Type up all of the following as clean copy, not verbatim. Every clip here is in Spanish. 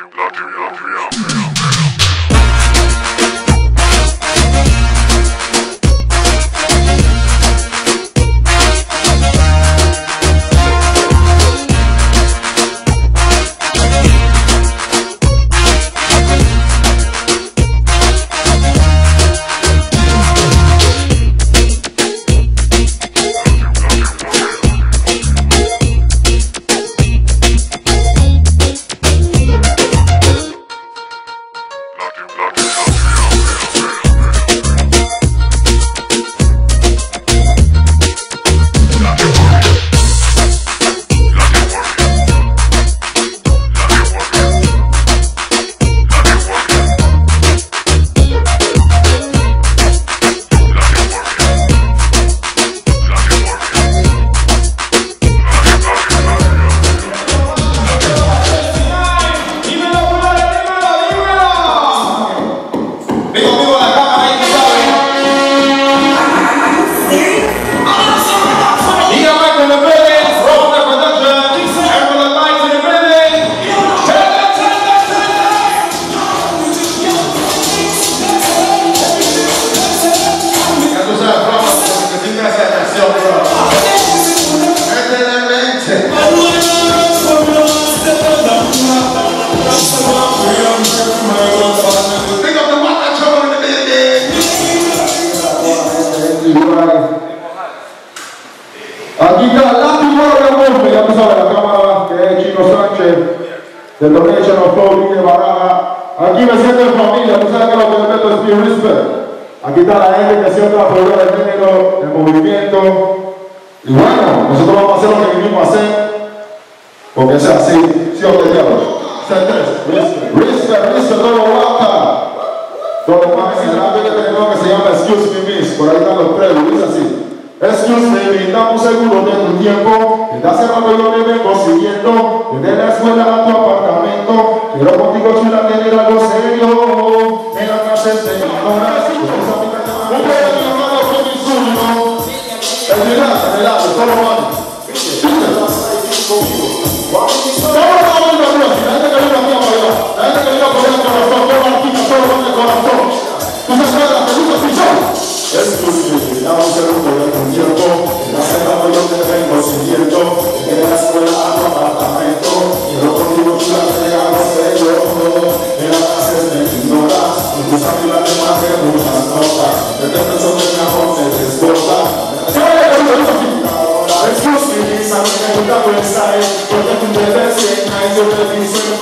Aquí está el látigo de golpe, ya tú sabes, la cámara que es Chino Sánchez, de Donation of Flow, de Baraja. Aquí me siento en familia, tú sabes que lo que me meto es Pure Respect. Aquí está la gente que siempre apoyó el género, el movimiento. Y bueno, nosotros vamos a hacer lo que vinimos a hacer, porque es así, sí o qué diablos. Respect, todo lo vaca. Todo más en la que tenemos que se llama Excuse Me Miss, por ahí están los tres, dice así. Excuse me, brindamos un segundo de tu tiempo. Desde hace rato yo te vengo siguiendo. Desde la escuela a tu apartamento. Quiero contigo, chula, tener algo serio. En la casa enseñadora. Un poco de mi mano con mi suyo. El lado, solo mano. Dame un segundo de tu tiempo. En la semana yo te vengo siguiendo. En la escuela a tu apartamento. Quiero contigo tú la regalo serio. En la clase me ignoras. En tus amigas te más de muchas notas. Desde el peso de mi amor te desborda. Excuse me, a mí me gusta tu style. Porque tú te ves bien nice. Yo te dice en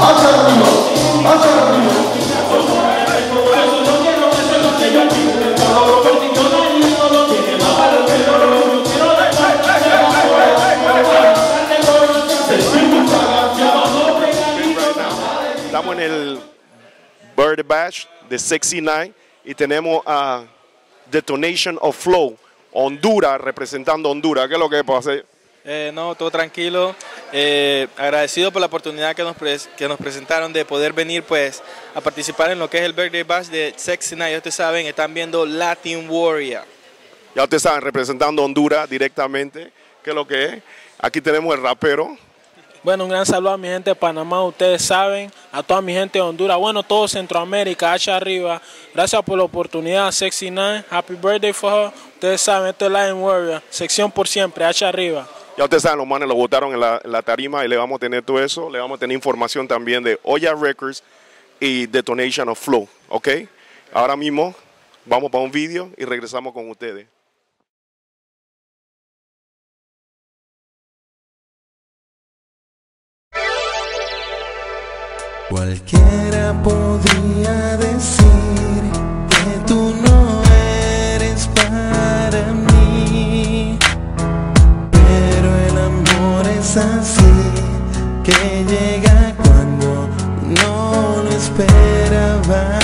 hacia arriba, hacia arriba. Estamos en el Birthday Bash de 69 y tenemos a Detonation of Flow, Honduras, representando Honduras. ¿Qué es lo que pasa? No, todo tranquilo. Agradecido por la oportunidad que nos presentaron de poder venir pues a participar en lo que es el Birthday Bash de 69. Ya ustedes saben, están viendo Latin Warrior. Ya ustedes saben, representando Honduras directamente. ¿Qué es lo que es? Aquí tenemos el rapero. Bueno, un gran saludo a mi gente de Panamá, ustedes saben, a toda mi gente de Honduras, bueno, todo Centroamérica, hacia arriba. Gracias por la oportunidad, 69, happy birthday for her. Ustedes saben, esto es Lion Warrior, sección por siempre, hacia arriba. Ya ustedes saben, los manes lo votaron en la tarima y le vamos a tener todo eso. Le vamos a tener información también de Oya Records y Detonation of Flow, ¿ok? Ahora mismo vamos para un video y regresamos con ustedes. Cualquiera podría decir que tú no eres para mí, pero el amor es así, que llega cuando no lo esperabas.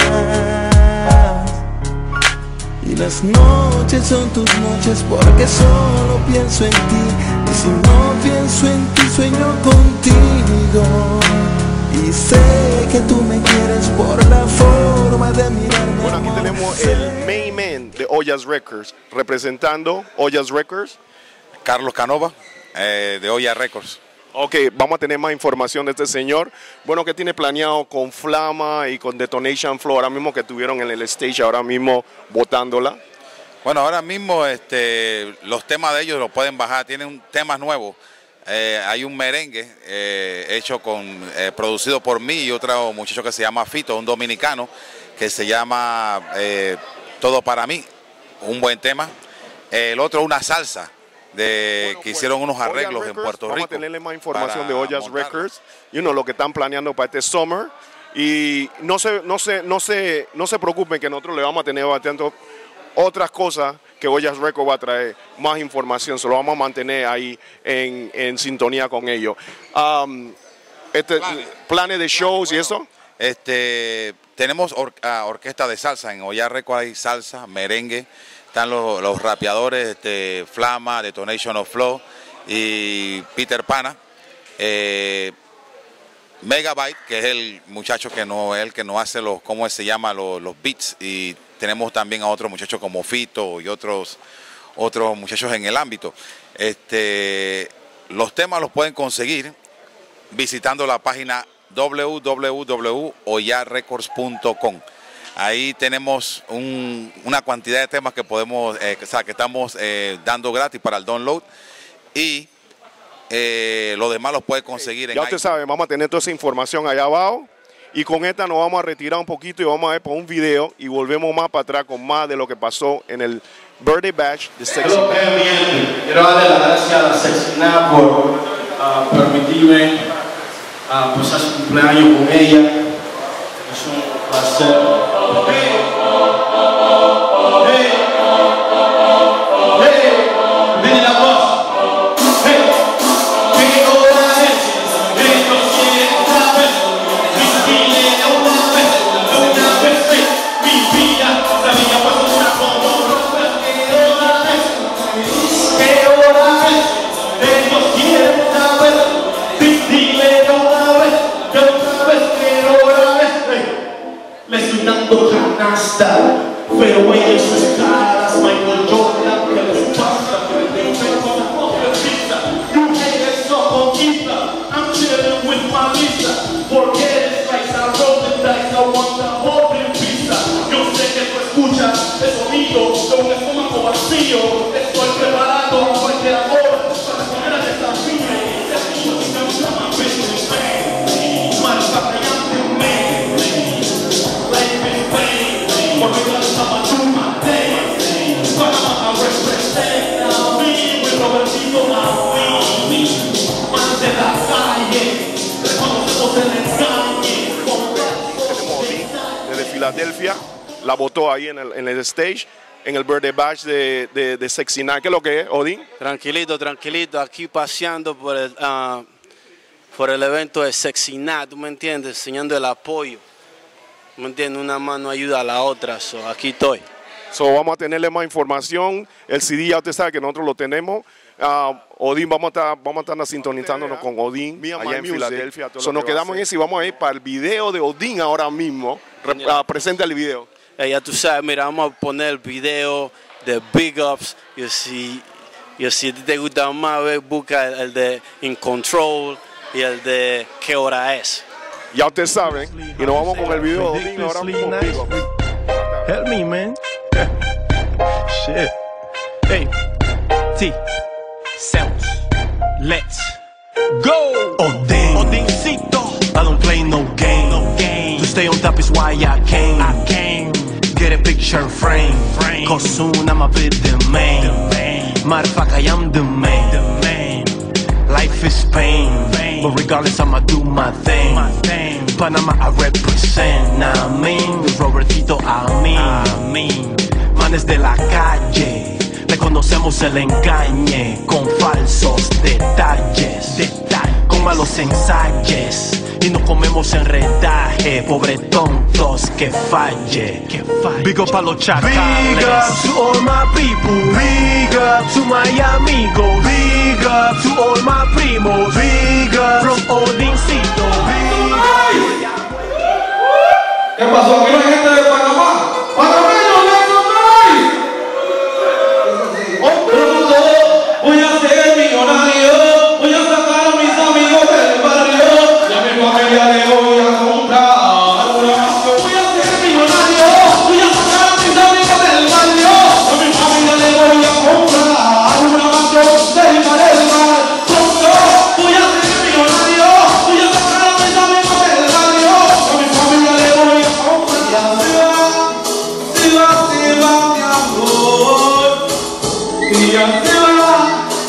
Y las noches son tus noches porque solo pienso en ti, y si no pienso en ti sueño contigo. Y sé que tú me quieres por la forma de mirarme. Bueno, aquí tenemos el main man de Oyas Records, representando Oyas Records. Carlos Canova, de Oya Records. Ok, vamos a tener más información de este señor. Bueno, ¿qué tiene planeado con Flama y con Detonation Flow ahora mismo que estuvieron en el stage, ahora mismo votándola? Bueno, ahora mismo los temas de ellos los pueden bajar, tienen temas nuevos. Hay un merengue hecho producido por mí y otro muchacho que se llama Fito, un dominicano, que se llama Todo para mí, un buen tema. El otro una salsa que hicieron unos arreglos Records, en Puerto Rico. Vamos a tenerle más información de Oyas Records, lo que están planeando para este summer. Y no se preocupen que nosotros le vamos a tener bastante otras cosas que Oyas Records va a traer, más información, se lo vamos a mantener ahí en sintonía con ellos. Planes de shows y eso. Tenemos orquesta de salsa, en Oya Records hay salsa, merengue, están los rapeadores, Flama, Detonation of Flow y Peter Pana. Megabyte, que es el muchacho que no hace los beats, y tenemos también a otros muchachos como Fito y otros muchachos en el ámbito. Los temas los pueden conseguir visitando la página www.oyarecords.com. Ahí tenemos una cantidad de temas que estamos dando gratis para el download, y los demás los puede conseguir en Ya usted sabe, vamos a tener toda esa información allá abajo. Y con esta nos vamos a retirar un poquito y vamos a ver por un video y volvemos más para atrás con más de lo que pasó en el Birthday Bash de 69. Quiero darle las gracias a la 69 por permitirme pasar su cumpleaños con ella. Es un placer. Viene la voz. Le estoy dando canasta, pero ella sus caras, Michael Jordan, que les pasa, que les pizza. You haters so conquista, I'm chilling with my Lisa. Forget it, like I roll the dice, I want the whole pizza. Yo sé que tú escuchas el sonido de un estómago vacío. Estoy preparado a cualquier hora para comer al desafío. Es como si me llaman business man, manufacturante man. Más de la calle, reconocemos el engaño. Filadelfia, la votó ahí en el stage, en el Birthday Bash de Sexy Nine. ¿Qué es lo que es, Odín? Tranquilito, tranquilito, aquí paseando por el evento de Sexy Nine, ¿tú me entiendes? Enseñando el apoyo, ¿me entiendes? Una mano ayuda a la otra, so aquí estoy. So, vamos a tenerle más información. El CD ya usted sabe que nosotros lo tenemos. Odín, vamos a estar sintonizándonos con Odín allá en Filadelfia. So, nos quedamos en eso y vamos a ir para el video de Odín ahora mismo. Presenta el video. Ya tú sabes, mira, vamos a poner el video de Big Ups. Y si te gusta más, busca el de In Control y el de ¿Qué hora es? Ya ustedes saben. Y nos vamos con el video de Odín ahora mismo. Big Ups. Help me, man. Shit. Hey. T. Sounds. Let's go. Odincito. I don't play no game. To stay on top is why I came. Get a picture frame. Cause soon I'ma be the main. Motherfucker, I am the main. Life is pain. But regardless, I'ma do my thing. Panama, I represent. I mean, Robertito, I mean. Manes de la calle. Reconocemos el engañe con falsos detalles, con malos ensayos y nos comemos enredaje, pobre tontos que falle. Big up a los chacales. Big up to all my people. Big up to my amigos. Big up to all my primos. Big up from Odincito. ¿Qué pasó? ¿Aquí no hay gente de Panamá? ¡Panameños, make some noise! Voy a ser millonario, voy a sacar a mis amigos del barrio y a mi familia le voy a comprar una mansión. Voy a ser millonario, voy a sacar a mis amigos del barrio, a mi familia le voy a comprar una mansión del mar. Pronto voy a ser millonario, voy a sacar a mis amigos del barrio, a mi familia le voy a comprar. Si va mi amor, y ya se va.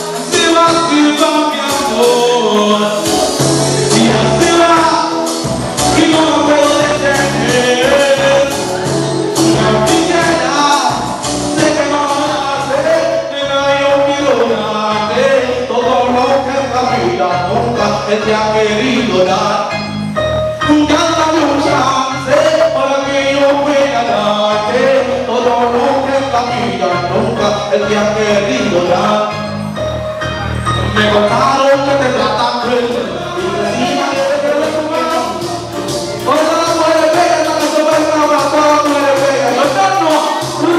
Él te ha querido dar. Dame un chance para que yo pueda darte todo lo que esta vida nunca Él te ha querido dar. Me contaron que te tratan cruel y encima te tu mano. Por eso las mujeres pegan, no se pueden hablar, todas las mujeres pegan. Yo no.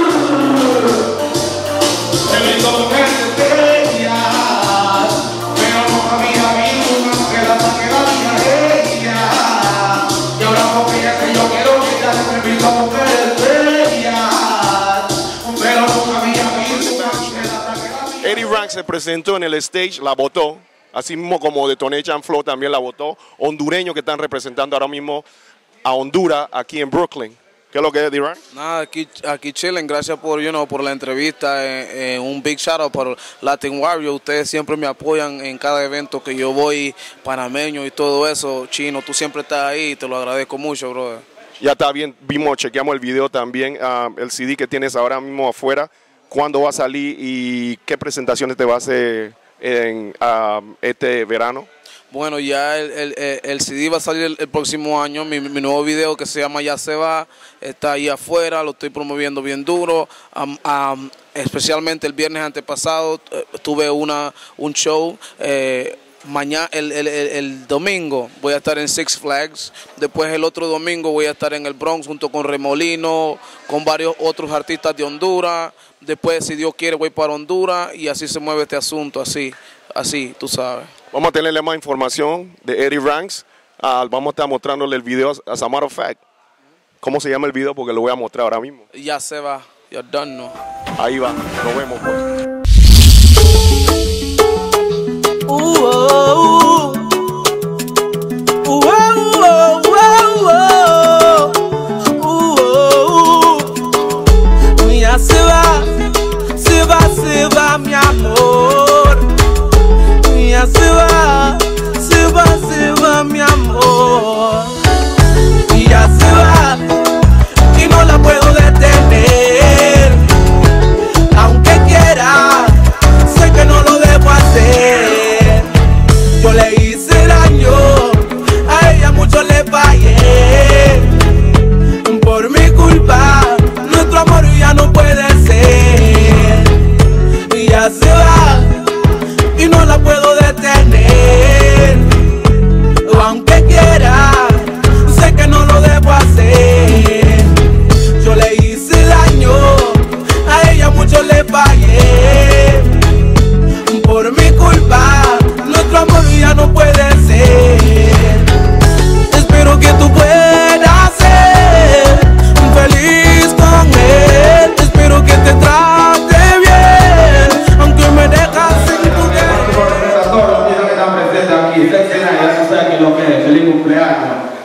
He visto mujeres estrellas, pero no había visto una que la saque la vida de ella. Y ahora porque ella que yo quiero que ella le he visto mujeres estrellas, pero no había visto una que la saque la vida. Eddie Ranks se presentó en el stage, la votó. Así mismo como Detonation Flow también la votó. Hondureños que están representando ahora mismo a Honduras aquí en Brooklyn. ¿Qué es lo que es, Eddie Ranks? Nada, aquí chilling. Gracias por la entrevista. Un big shout out por Latin Warrior. Ustedes siempre me apoyan en cada evento que yo voy, panameño y todo eso. Chino, tú siempre estás ahí y te lo agradezco mucho, brother. Ya está bien, chequeamos el video también, el CD que tienes ahora mismo afuera. ¿Cuándo va a salir y qué presentaciones te va a hacer en este verano? Bueno, ya el CD va a salir el próximo año. Mi nuevo video que se llama Ya se va está ahí afuera, lo estoy promoviendo bien duro. Especialmente el viernes antepasado tuve un show. Mañana, el domingo voy a estar en Six Flags. Después el otro domingo voy a estar en el Bronx junto con Remolino, con varios otros artistas de Honduras. Después, si Dios quiere, voy para Honduras y así se mueve este asunto, así, tú sabes. Vamos a tenerle más información de Eddie Ranks. Vamos a estar mostrándole el video, as a matter of fact. ¿Cómo se llama el video? Porque lo voy a mostrar ahora mismo. Ya se va, ya done, no. Ahí va, nos vemos pues. Ya se va mi amor. Ya se va mi amor. Ya se va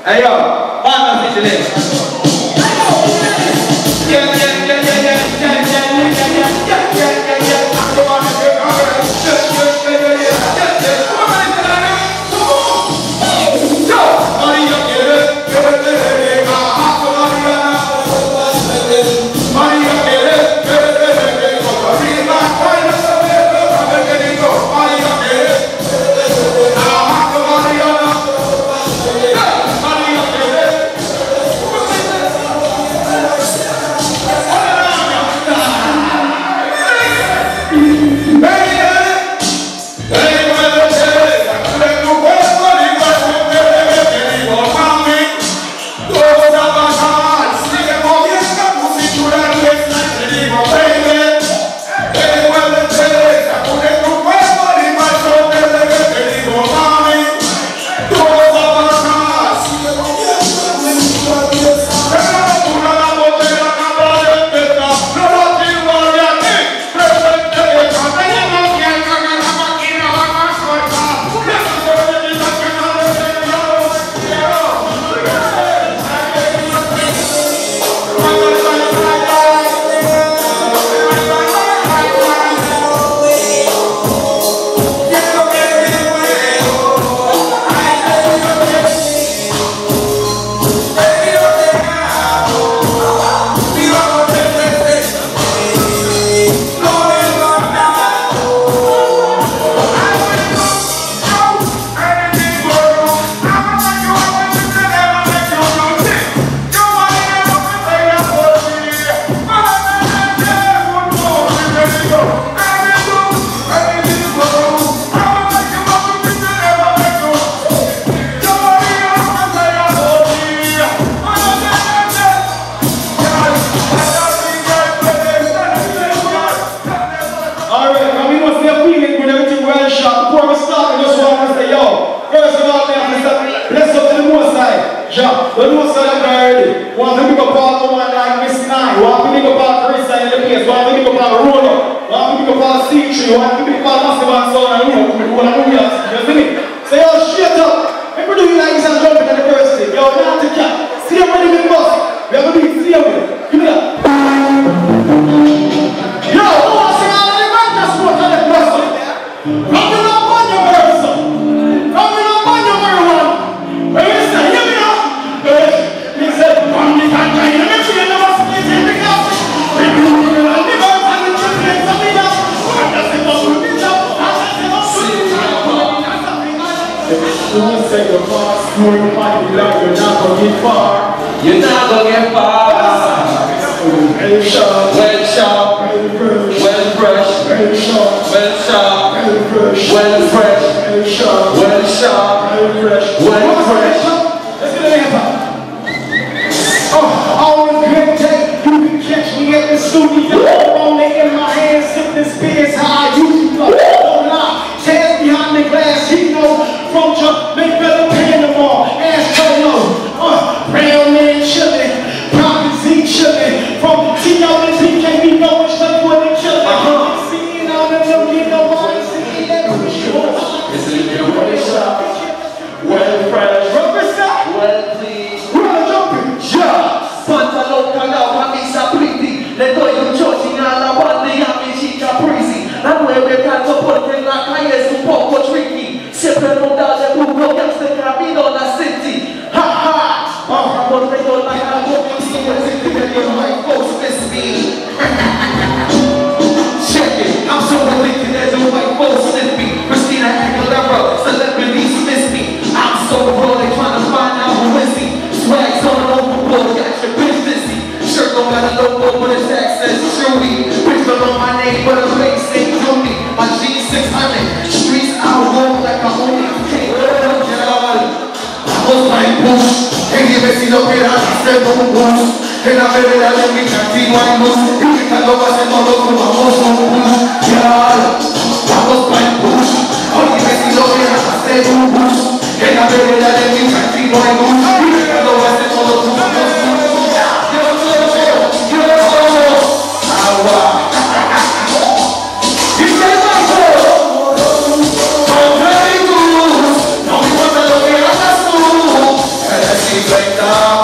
Hey yo, banda featuring.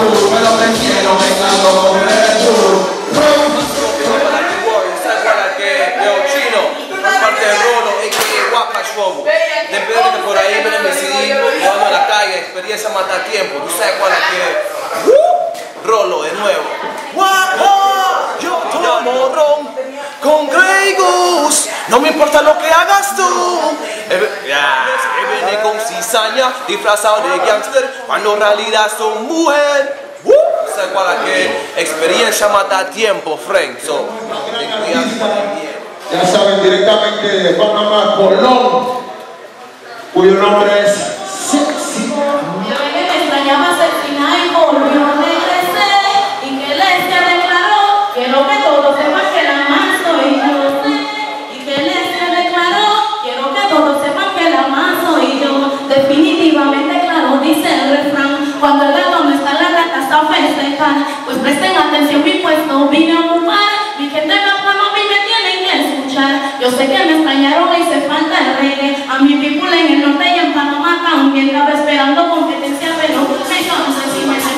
Tour, pero prefiero mezclarlo con Red Bull. Después de que por ahí me decidí jugando a la calle, experiencia mata tiempo. ¿Tú sabes cuál es que? Rolo de nuevo. Yo tomo ron con Grey Goose. No me importa lo que hagas tú. Viene con cizaña, disfrazado de gangster, cuando en realidad son mujer. ¿Tú sabes cuál es que? Experiencia mata tiempo, friend. So, ya saben, directamente de Panamá, Colón, cuyo nombre es Sexy. Ya ven que me extrañaba Sexy Nine, volvió a regresar y que Lestia declaró, quiero que todos sepan que la más soy yo. Y que Lestia declaró, quiero que todos sepan que la más soy yo. Definitivamente claro, dice el refrán, cuando el gato no está, la rata está festejar. Pues presten atención, mi puesto vine a ocupar, mi gente me aplaudió y me tienen que escuchar. Yo sé que me extrañaron y se falta el reggae. A mi people en el norte y en Panamá también estaba esperando competencia, pero entonces si me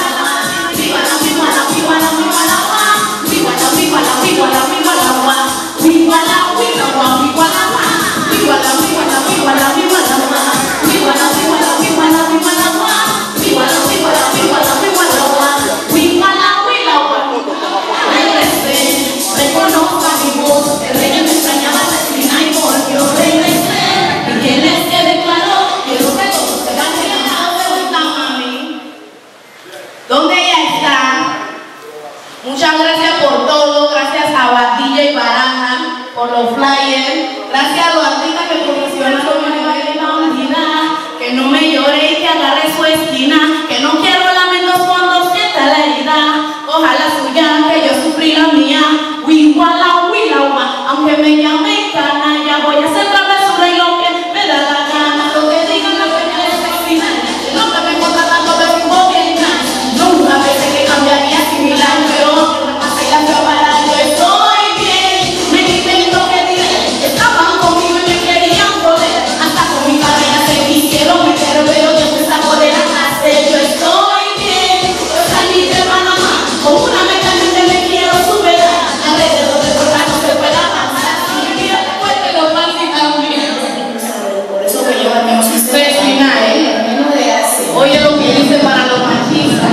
¿dónde ella está? Muchas gracias por todo, gracias a Batilla y Baraja por los flyers, gracias a los artistas que promocionaron mi nueva identidad, que no me llore y que agarre su esquina, que no quiero lamentos cuando sienta la herida, ojalá suya que yo sufrí la mía, wiguala, wilawa, aunque me llame canalla, voy a hacer travesura y lo que me da la gana, lo que digan las señales sexy, lo que me contratan todo es un gobierno. Nunca pensé que cambiaría similar, pero así la fui a parar, yo estoy bien. Me dicen lo que diré, estaban conmigo y me querían joder. Hasta con mi cadena se quisieron meter, pero yo me saco de la cárcel, yo estoy bien. Yo salí de Panamá, con una meta en mente me quiero superar. Alrededor de Puerto no se puede avanzar, mi vida después de los fácil también. Por eso que yo también soy final, oye lo que hice para los machistas.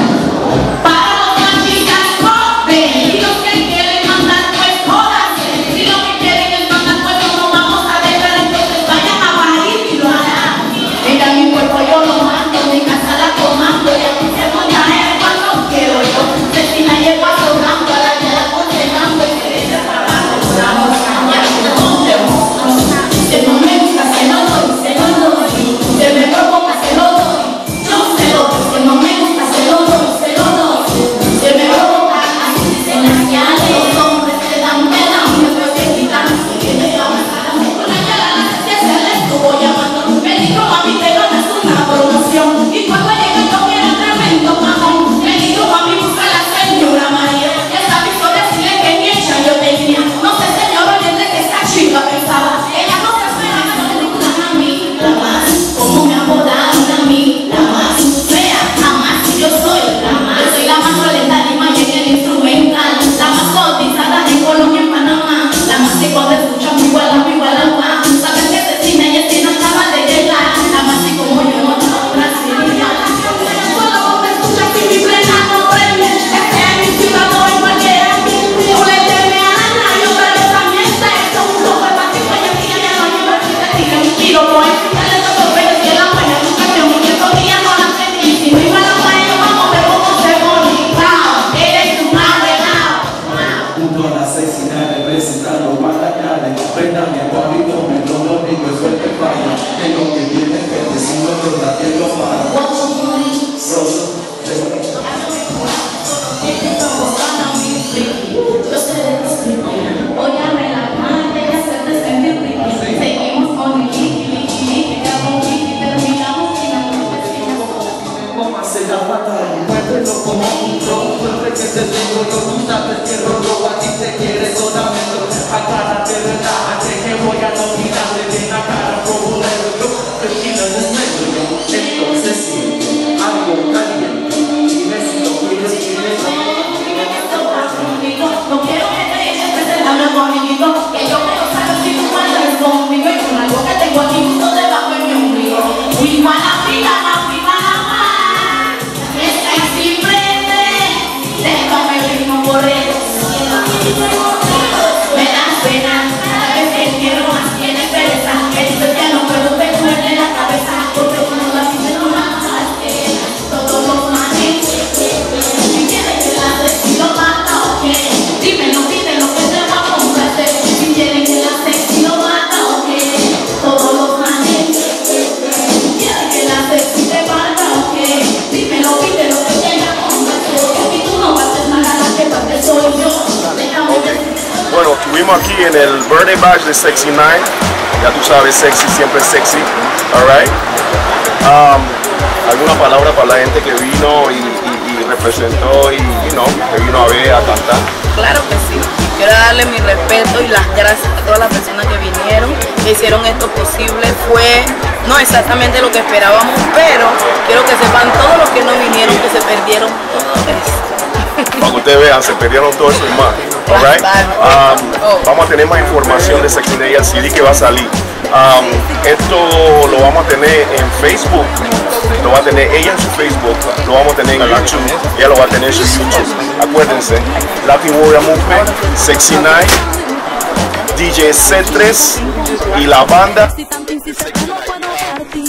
Entonces siento algo caliente y me siento en el birthday bash de Sexy 9. Ya tú sabes, sexy, siempre sexy. Alright. ¿Alguna palabra para la gente que vino y representó y que vino a ver, a cantar? Claro que sí. Quiero darle mi respeto y las gracias a todas las personas que vinieron, que hicieron esto posible. Fue no exactamente lo que esperábamos, pero quiero que sepan todos los que no vinieron que se perdieron todo esto. Para que ustedes vean, se perdieron todo eso y más. Alright. Vamos a tener más información de Sexy Naya, el CD que va a salir. Esto lo vamos a tener en Facebook, lo va a tener ella en su Facebook, lo vamos a tener en YouTube, ella lo va a tener en su YouTube. Acuérdense, Latin Warrior Movement, Sexy Naya, DJ C3 y la banda.